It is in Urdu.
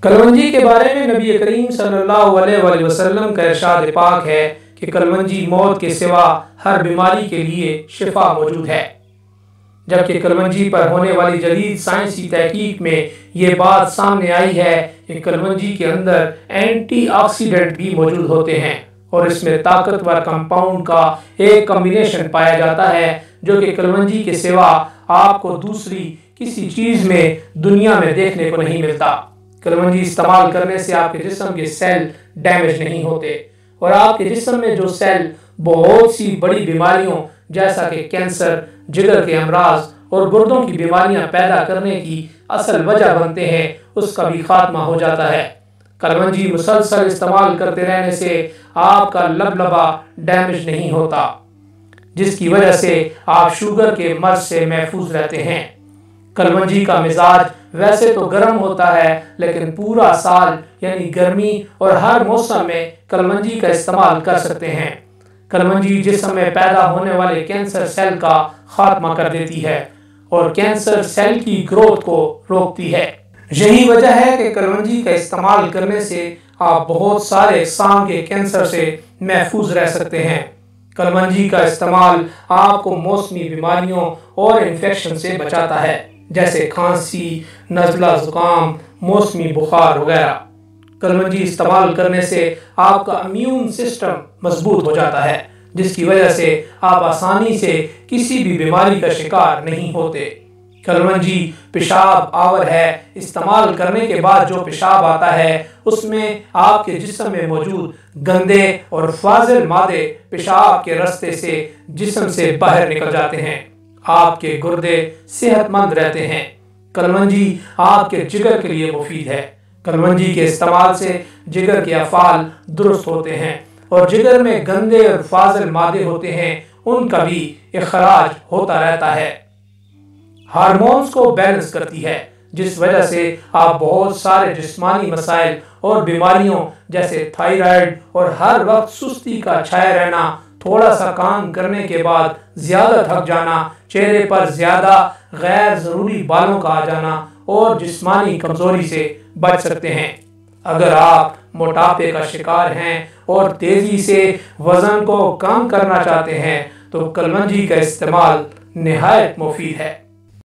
کلونجی کے بارے میں نبی کریم صلی اللہ علیہ وآلہ وسلم کا ارشاد پاک ہے کہ کلونجی موت کے سوا ہر بیماری کے لیے شفا موجود ہے، جبکہ کلونجی پر ہونے والی جدید سائنسی تحقیق میں یہ بات سامنے آئی ہے کہ کلونجی کے اندر اینٹی آکسیڈنٹ بھی موجود ہوتے ہیں اور اس میں طاقتور کمپاؤنڈ کا ایک کمبینیشن پایا جاتا ہے جو کہ کلونجی کے سوا آپ کو دوسری کسی چیز میں دنیا میں دیکھنے کو نہیں ملتا۔ کلونجی استعمال کرنے سے آپ کے جسم کے سیل ڈیمیج نہیں ہوتے اور آپ کے جسم میں جو سیل بہت سی بڑی بیماریوں جیسا کہ کینسر، جگر کے امراض اور گردوں کی بیماریاں پیدا کرنے کی اصل وجہ بنتے ہیں، اس کا بھی خاتمہ ہو جاتا ہے۔ کلونجی مسلسل استعمال کرتے رہنے سے آپ کا لبلبا ڈیمیج نہیں ہوتا، جس کی وجہ سے آپ شوگر کے مرض سے محفوظ رہتے ہیں۔ کلونجی کا مزاج ویسے تو گرم ہوتا ہے، لیکن پورا سال یعنی گرمی اور ہر موسم میں کلونجی کا استعمال کر سکتے ہیں۔ کلونجی جسم میں پیدا ہونے والے کینسر سیل کا خاتمہ کر دیتی ہے اور کینسر سیل کی گروتھ کو روکتی ہے۔ یہی وجہ ہے کہ کلونجی کا استعمال کرنے سے آپ بہت سارے اقسام کے کینسر سے محفوظ رہ سکتے ہیں۔ کلونجی کا استعمال آپ کو موسمی بیماریوں اور انفیکشن سے بچاتا ہے، جیسے کھانسی، نزلہ زکام، موسمی بخار وغیرہ۔ کلونجی استعمال کرنے سے آپ کا امیون سسٹم مضبوط ہو جاتا ہے، جس کی وجہ سے آپ آسانی سے کسی بھی بیماری کا شکار نہیں ہوتے۔ کلونجی پیشاب آور ہے، استعمال کرنے کے بعد جو پیشاب آتا ہے اس میں آپ کے جسم میں موجود گندے اور فاضل مادے پیشاب کے راستے سے جسم سے باہر نکل جاتے ہیں، آپ کے گردے صحت مند رہتے ہیں۔ کلونجی آپ کے جگر کے لیے مفید ہے۔ کلونجی کے استعمال سے جگر کے افعال درست ہوتے ہیں اور جگر میں گندے اور فاضل مادے ہوتے ہیں ان کا بھی اخراج ہوتا رہتا ہے۔ ہارمونز کو بیلنس کرتی ہے، جس وجہ سے آپ بہت سارے جسمانی مسائل اور بیماریوں جیسے تھائرائیڈ اور ہر وقت سستی کا چھائے رہنا، تھوڑا سا کام کرنے کے بعد زیادہ تھک جانا، چہرے پر زیادہ غیر ضروری بالوں کا آ جانا اور جسمانی کمزوری سے بچ سکتے ہیں۔ اگر آپ موٹاپے کا شکار ہیں اور تیزی سے وزن کو کم کرنا چاہتے ہیں تو کلونجی کا استعمال نہایت مفید ہے۔